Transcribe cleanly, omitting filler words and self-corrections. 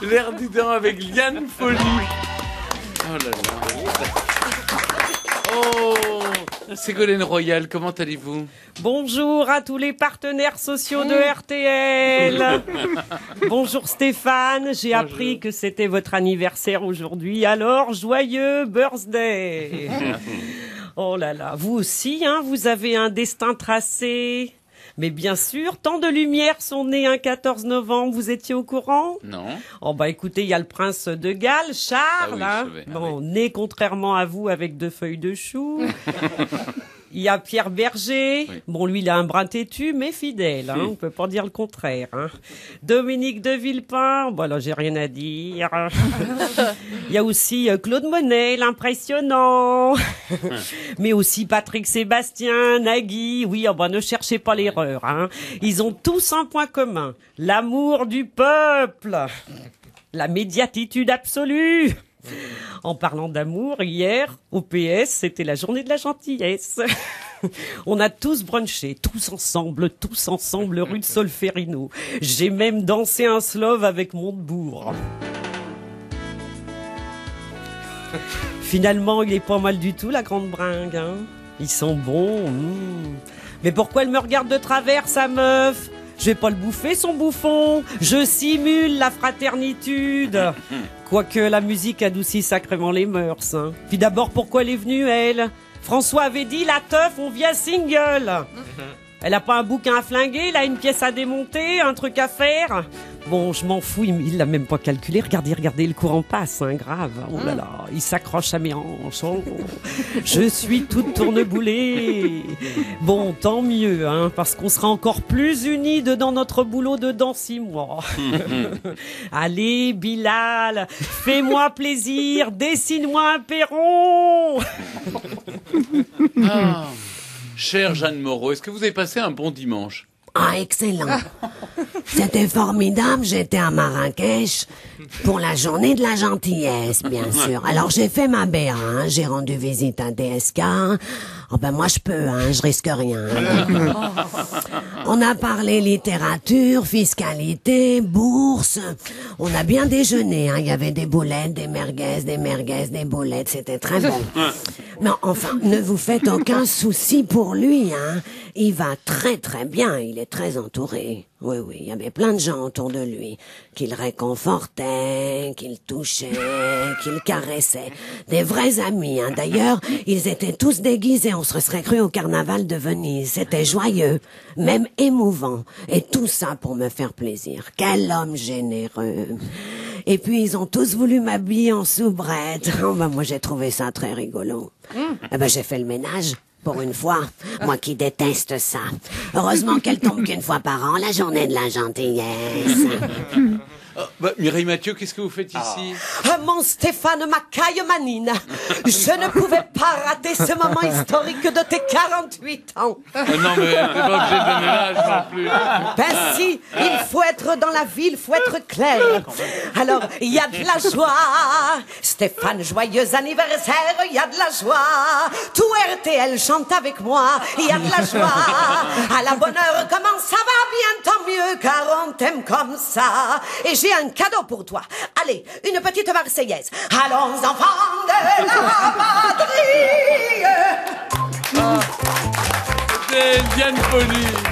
L'air du temps avec Liane Folly. Oh là là. Oh, Ségolène Royal, comment allez-vous? Bonjour à tous les partenaires sociaux de RTL. Bonjour Stéphane, j'ai appris que c'était votre anniversaire aujourd'hui, alors joyeux birthday. Oh là là, vous aussi, hein, vous avez un destin tracé. Mais bien sûr, tant de lumières sont nées un 14 novembre, vous étiez au courant? Non. Oh bah écoutez, il y a le prince de Galles, Charles, Ah oui, hein. je vais. Bon, né contrairement à vous avec 2 feuilles de chou. Il y a Pierre Berger. Oui. Bon, lui, il a un brin têtu, mais fidèle, hein. On peut pas dire le contraire, hein. Dominique de Villepin. Bon, là, j'ai rien à dire. Il y a aussi Claude Monet, l'impressionnant. Mais aussi Patrick Sébastien, Nagui. Oui, oh, bah, ne cherchez pas l'erreur, hein. Ils ont tous un point commun. L'amour du peuple. La médiatitude absolue. En parlant d'amour, hier, au PS, c'était la journée de la gentillesse. On a tous brunché, tous ensemble, rue de Solferino. J'ai même dansé un slove avec Montebourg. Finalement, il est pas mal du tout, la grande bringue, hein. Ils sont bons. Mais pourquoi elle me regarde de travers, sa meuf? Je vais pas le bouffer, son bouffon. Je simule la fraternitude. Quoique la musique adoucit sacrément les mœurs, hein. Puis d'abord, pourquoi elle est venue, elle? François avait dit, la teuf, on vient single. Elle a pas un bouquin à flinguer, elle a une pièce à démonter, un truc à faire. Bon, je m'en fous, il l'a même pas calculé. Regardez, le courant passe, hein, grave. Oh là là, il s'accroche à mes hanches. Oh, je suis toute tourneboulée. Bon, tant mieux, hein, parce qu'on sera encore plus unis dans notre boulot dans 6 mois. Allez, Bilal, fais-moi plaisir, dessine-moi un perron. Ah, chère Jeanne Moreau, est-ce que vous avez passé un bon dimanche? Ah, excellent. C'était formidable, j'étais à Marrakech pour la journée de la gentillesse, bien sûr. Alors j'ai fait ma BA, hein, j'ai rendu visite à DSK. Oh ben moi je peux, hein, je risque rien. On a parlé littérature, fiscalité, bourse. On a bien déjeuné, hein. Il y avait des boulettes, des merguez, des boulettes, c'était très bon. Mais enfin, ne vous faites aucun souci pour lui, hein. Il va très très bien, il est très entouré. Oui, il y avait plein de gens autour de lui, qu'il réconfortait, qu'il touchait, qu'il caressait. Des vrais amis, hein. D'ailleurs, ils étaient tous déguisés, on se serait cru au carnaval de Venise. C'était joyeux, même émouvant. Et tout ça pour me faire plaisir. Quel homme généreux. Et puis, ils ont tous voulu m'habiller en soubrette. Oh, ben, moi, j'ai trouvé ça très rigolo. Eh ben, j'ai fait le ménage. Pour une fois, moi qui déteste ça. Heureusement qu'elle tombe qu'une fois par an, la journée de la gentillesse. Mireille Mathieu, qu'est-ce que vous faites ici? Mon Stéphane Macaille Manine, je ne pouvais pas rater ce moment historique de tes 48 ans. Non, mais t'es pas obligé de donner l'âge non plus. Ben si, il faut être dans la ville, il faut être clair. Alors, il y a de la joie. Stéphane, joyeux anniversaire, il y a de la joie. Tout RTL chante avec moi, il y a de la joie. À la bonne heure, comment ça va? Bien, tant mieux, car on t'aime comme ça. Et j'ai un cadeau pour toi. Allez, une petite Marseillaise. Allons, enfants de la patrie. C'est Liane Folly.